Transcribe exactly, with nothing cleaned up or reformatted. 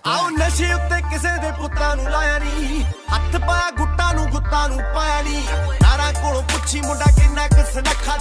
ਆਓ ਨਸ਼ੇ ਉੱਤੇ ਕਿਸੇ ਦੇ ਪੁੱਤਾਂ ਨੂੰ ਲਾਇਆ ਨੀ, ਹੱਥ ਪਾਇਆ ਗੁੱਟਾਂ ਨੂੰ ਗੁੱਤਾਂ ਨੂੰ ਪਾਇਆ ਨੀ। ਯਾਰਾਂ ਕੋਲੋਂ ਪੁੱਛੀ ਮੁੰਡਾ ਕਿੰਨਾ ਕੁ ਸੁਨੱਖਾ